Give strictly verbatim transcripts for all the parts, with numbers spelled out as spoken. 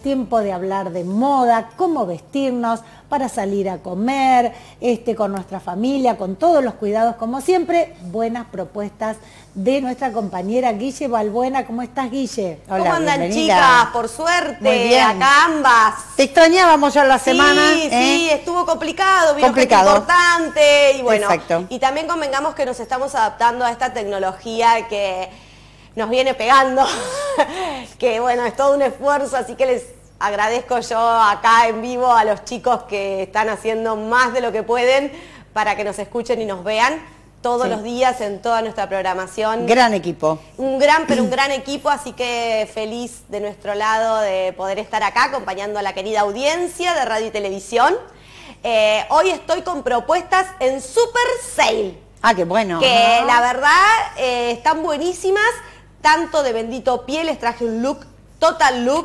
tiempo de hablar de moda, cómo vestirnos para salir a comer, este, con nuestra familia, con todos los cuidados, como siempre. Buenas propuestas de nuestra compañera Guille Balbuena. ¿Cómo estás, Guille? Hola, ¿cómo andan, bienvenida, chicas? Por suerte, muy bien. Acá ambas. Te extrañábamos ya la sí, semana. Sí, sí, ¿eh? estuvo complicado, vino complicado. Gente importante y bueno. Exacto. Y también convengamos que nos estamos adaptando a esta tecnología que nos viene pegando, que bueno, es todo un esfuerzo, así que les agradezco yo acá en vivo a los chicos que están haciendo más de lo que pueden para que nos escuchen y nos vean todos sí. los días en toda nuestra programación. Gran equipo. Un gran, pero un gran equipo, así que feliz de nuestro lado de poder estar acá acompañando a la querida audiencia de radio y televisión. Eh, hoy estoy con propuestas en Super Sale. Ah, qué bueno. Que ah. la verdad eh, están buenísimas, tanto de Bendito Pie, les traje un look, total look,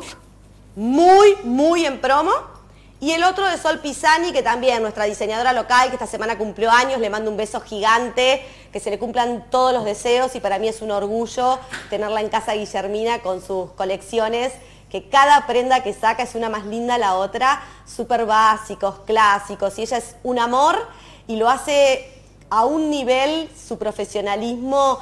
muy, muy en promo. Y el otro de Sol Pisani, que también nuestra diseñadora local, que esta semana cumplió años, le mando un beso gigante, que se le cumplan todos los deseos y para mí es un orgullo tenerla en casa Guillermina con sus colecciones, que cada prenda que saca es una más linda a la otra, súper básicos, clásicos, y ella es un amor y lo hace a un nivel, su profesionalismo,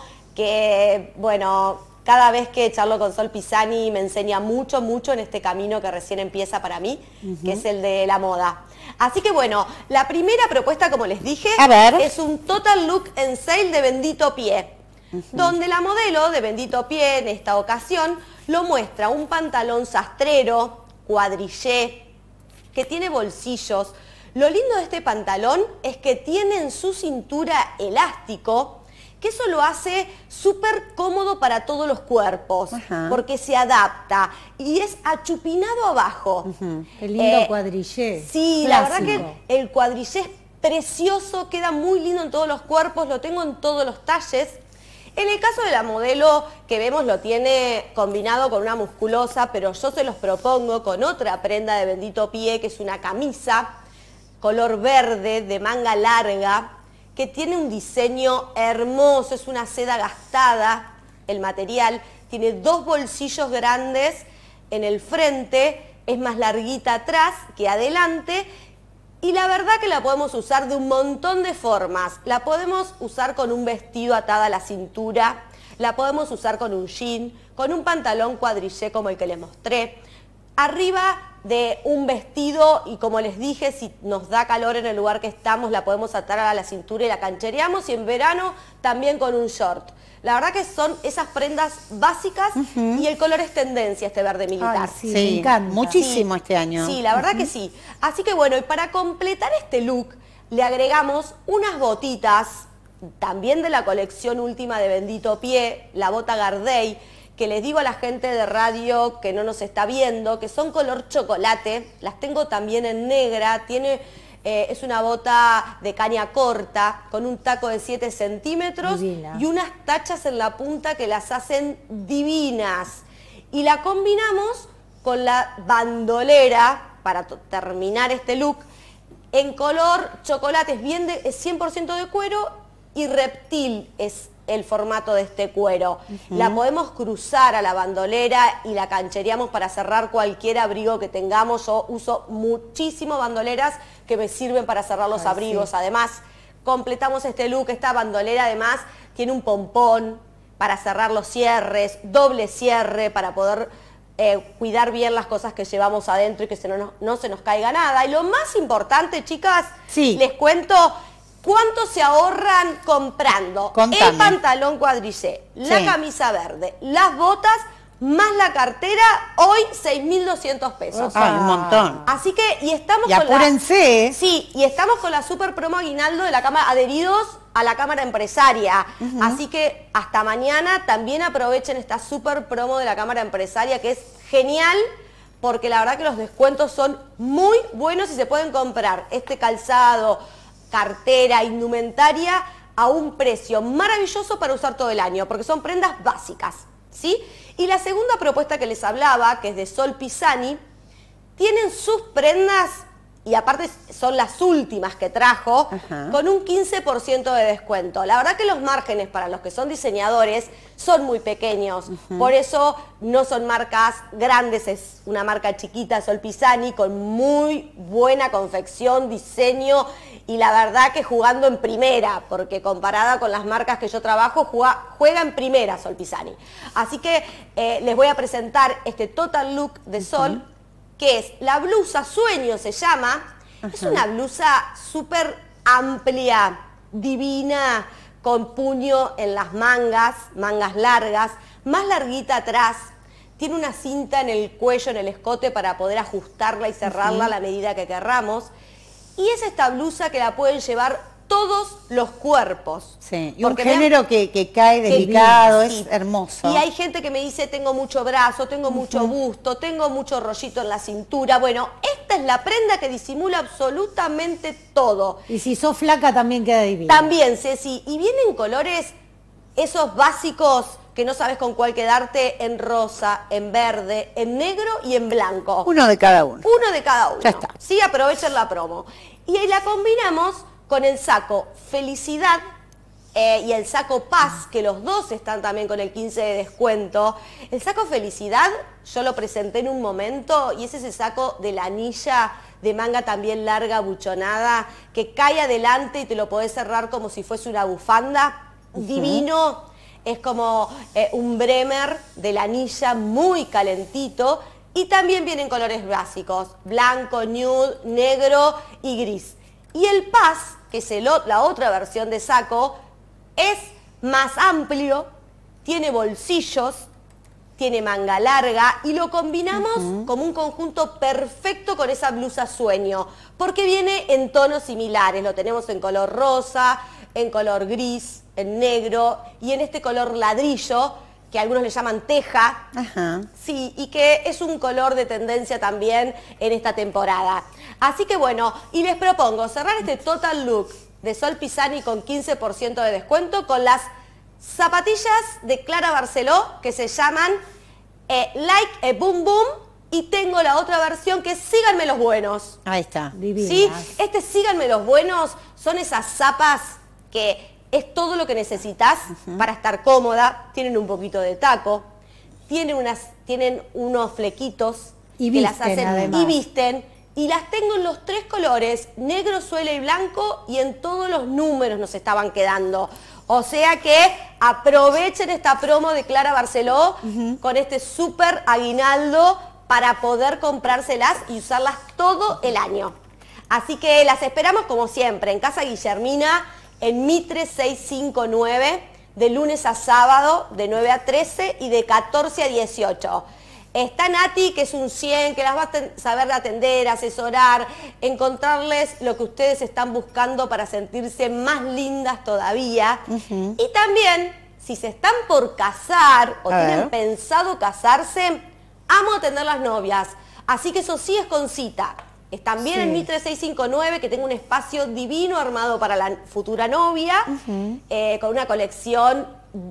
que bueno, cada vez que charlo con Sol Pisani me enseña mucho, mucho en este camino que recién empieza para mí, uh-huh. que es el de la moda. Así que bueno, la primera propuesta, como les dije, a ver. es un total look en sale de Bendito Pie, uh-huh. donde la modelo de Bendito Pie en esta ocasión lo muestra un pantalón sastrero, cuadrillé, que tiene bolsillos. Lo lindo de este pantalón es que tiene en su cintura elástico, que eso lo hace súper cómodo para todos los cuerpos, uh-huh. porque se adapta y es achupinado abajo. Uh-huh. Qué lindo eh, cuadrillé. Sí, clásico. La verdad que el cuadrillé es precioso, queda muy lindo en todos los cuerpos, lo tengo en todos los talles. En el caso de la modelo que vemos lo tiene combinado con una musculosa, pero yo se los propongo con otra prenda de Bendito Pie, que es una camisa color verde de manga larga, que tiene un diseño hermoso, es una seda gastada, el material, tiene dos bolsillos grandes en el frente, es más larguita atrás que adelante, y la verdad que la podemos usar de un montón de formas. La podemos usar con un vestido atada a la cintura, la podemos usar con un jean, con un pantalón cuadrillé como el que les mostré, arriba de un vestido, y como les dije, si nos da calor en el lugar que estamos, la podemos atar a la cintura y la canchereamos, y en verano también con un short. La verdad que son esas prendas básicas, uh-huh. y el color es tendencia, este verde militar. Ay, sí, sí, me encanta. Muchísimo sí, este año. Sí, la verdad uh-huh. que sí. Así que bueno, y para completar este look, le agregamos unas botitas, también de la colección última de Bendito Pie, la bota Gardey, que les digo a la gente de radio que no nos está viendo, que son color chocolate, las tengo también en negra, tiene, eh, es una bota de caña corta, con un taco de siete centímetros Divina. Y unas tachas en la punta que las hacen divinas. Y la combinamos con la bandolera, para terminar este look, en color chocolate, es, bien de, es cien por ciento de cuero, y reptil es el formato de este cuero. Uh-huh. La podemos cruzar a la bandolera y la canchereamos para cerrar cualquier abrigo que tengamos. Yo uso muchísimo bandoleras que me sirven para cerrar los Ay, abrigos. Sí. Además, completamos este look. Esta bandolera además tiene un pompón para cerrar los cierres, doble cierre para poder eh, cuidar bien las cosas que llevamos adentro y que se no, no se nos caiga nada. Y lo más importante, chicas, sí. les cuento cuánto se ahorran comprando Contame. El pantalón cuadrillé, la sí. camisa verde, las botas, más la cartera, hoy seis mil doscientos pesos. Ah, un montón. Así que, y estamos y con apúrense. la... Sí, y estamos con la super promo aguinaldo de la Cámara, adheridos a la Cámara Empresaria. Uh-huh. Así que hasta mañana también aprovechen esta super promo de la Cámara Empresaria, que es genial, porque la verdad que los descuentos son muy buenos y se pueden comprar este calzado, cartera, indumentaria a un precio maravilloso para usar todo el año, porque son prendas básicas, ¿sí? Y la segunda propuesta que les hablaba, que es de Sol Pisani, tienen sus prendas y aparte son las últimas que trajo, Ajá. con un quince por ciento de descuento. La verdad que los márgenes para los que son diseñadores son muy pequeños, uh-huh. por eso no son marcas grandes, es una marca chiquita, Sol Pisani, con muy buena confección, diseño, y la verdad que jugando en primera, porque comparada con las marcas que yo trabajo, juega, juega en primera Sol Pisani. Así que eh, les voy a presentar este Total Look de Sol, uh-huh. que es la blusa Sueño, se llama. Ajá. Es una blusa súper amplia, divina, con puño en las mangas, mangas largas, más larguita atrás. Tiene una cinta en el cuello, en el escote, para poder ajustarla y cerrarla uh-huh. a la medida que querramos. Y es esta blusa que la pueden llevar todos los cuerpos. Sí, y un género han... que, que cae delicado, es sí. hermoso. Y hay gente que me dice, tengo mucho brazo, tengo uh-huh. mucho busto, tengo mucho rollito en la cintura. Bueno, esta es la prenda que disimula absolutamente todo. Y si sos flaca también queda divina. También, Ceci. Y vienen colores, esos básicos que no sabes con cuál quedarte, en rosa, en verde, en negro y en blanco. Uno de cada uno. Uno de cada uno. Ya está. Sí, aprovechen la promo. Y ahí la combinamos con el saco Felicidad eh, y el saco Paz, que los dos están también con el quince de descuento. El saco Felicidad yo lo presenté en un momento y es ese saco de lanilla de manga también larga, buchonada, que cae adelante y te lo podés cerrar como si fuese una bufanda. Uh-huh. Divino, es como eh, un Bremer de lanilla muy calentito. Y también vienen colores básicos, blanco, nude, negro y gris. Y el Paz, que es el, la otra versión de saco, es más amplio, tiene bolsillos, tiene manga larga y lo combinamos uh-huh. como un conjunto perfecto con esa blusa Sueño, porque viene en tonos similares. Lo tenemos en color rosa, en color gris, en negro y en este color ladrillo, que algunos le llaman teja, Ajá. sí, y que es un color de tendencia también en esta temporada. Así que bueno, y les propongo cerrar este Total Look de Sol Pisani con quince por ciento de descuento con las zapatillas de Clara Barceló, que se llaman eh, Like a Boom Boom, y tengo la otra versión que es Síganme los Buenos. Ahí está. Divinas. ¿Sí? Este Síganme los Buenos son esas zapas que es todo lo que necesitas uh-huh. para estar cómoda. Tienen un poquito de taco, tienen, unas, tienen unos flequitos y que visten, las hacen además. y visten. Y las tengo en los tres colores, negro, suela y blanco, y en todos los números nos estaban quedando. O sea que aprovechen esta promo de Clara Barceló uh-huh. con este súper aguinaldo para poder comprárselas y usarlas todo el año. Así que las esperamos como siempre en Casa Guillermina, en Mitre seiscientos cincuenta y nueve, de lunes a sábado, de nueve a trece y de catorce a dieciocho. Está Nati, que es un cien, que las va a saber atender, asesorar, encontrarles lo que ustedes están buscando para sentirse más lindas todavía. Uh-huh. Y también, si se están por casar o a tienen ver. pensado casarse, amo atender las novias. Así que eso sí es con cita. Están bien sí. en Mitre seiscientos cincuenta y nueve, que tengo un espacio divino armado para la futura novia, uh-huh. eh, con una colección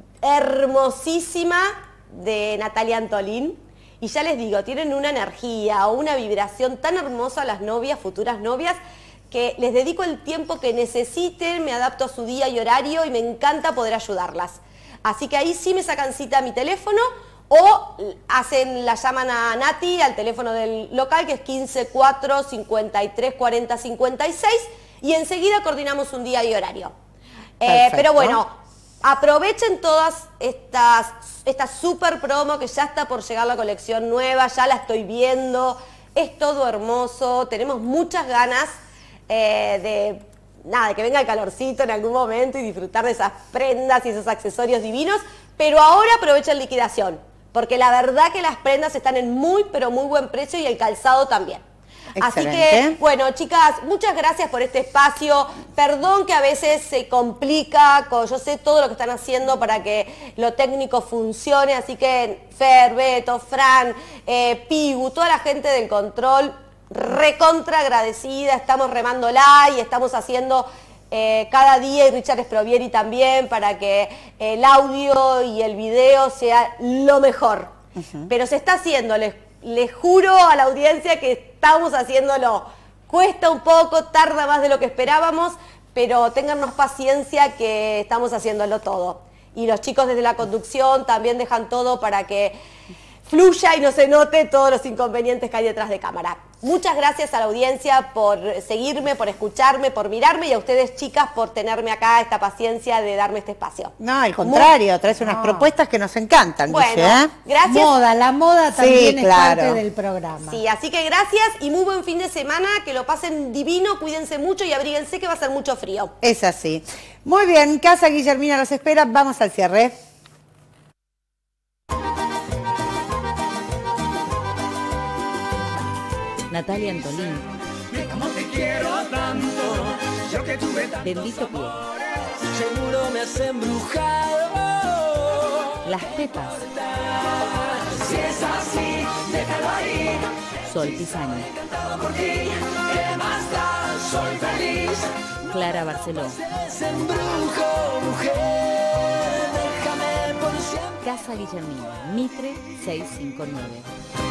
hermosísima de Natalia Antolín. Y ya les digo, tienen una energía o una vibración tan hermosa las novias, futuras novias, que les dedico el tiempo que necesiten, me adapto a su día y horario y me encanta poder ayudarlas. Así que ahí sí me sacan cita a mi teléfono o hacen, la llaman a Nati al teléfono del local, que es quince cuatro cincuenta y tres cuarenta cincuenta y seis, y enseguida coordinamos un día y horario. Eh, pero bueno, aprovechen todas estas, esta super promo, que ya está por llegar la colección nueva, ya la estoy viendo, es todo hermoso, tenemos muchas ganas eh, de, nada, de que venga el calorcito en algún momento y disfrutar de esas prendas y esos accesorios divinos, pero ahora aprovechen liquidación, porque la verdad que las prendas están en muy, pero muy buen precio y el calzado también. Excelente. Así que, bueno, chicas, muchas gracias por este espacio. Perdón que a veces se complica, yo sé todo lo que están haciendo para que lo técnico funcione, así que Fer, Beto, Fran, eh, Pigu, toda la gente del control, recontra agradecida, estamos remándola y estamos haciendo eh, cada día, y Richard Sprovieri también, para que el audio y el video sea lo mejor. Uh-huh. Pero se está haciendo, les Les juro a la audiencia que estamos haciéndolo cuesta un poco, tarda más de lo que esperábamos, pero téngannos paciencia que estamos haciéndolo todo. Y los chicos desde la conducción también dejan todo para que fluya y no se note todos los inconvenientes que hay detrás de cámara. Muchas gracias a la audiencia por seguirme, por escucharme, por mirarme y a ustedes, chicas, por tenerme acá, esta paciencia de darme este espacio. No, al contrario, Muy... traes unas no. propuestas que nos encantan, Bueno, Guille, ¿eh? gracias. Moda, la moda también Sí, es claro. parte del programa. Sí, así que gracias y muy buen fin de semana, que lo pasen divino, cuídense mucho y abríguense que va a ser mucho frío. Es así. Muy bien, Casa Guillermina los espera, vamos al cierre. Natalia Antolín. Como te quiero tanto, yo que tuve tantos Bendito Pie. seguro me has embrujado. Las Tetas. Si es así, déjalo ahí. Sol Pisani. Encantado por ti, ¿qué más da? Soy feliz. Clara Barceló. Es embrujo, mujer, déjame por siempre. Casa Guillermina. Mitre seiscientos cincuenta y nueve.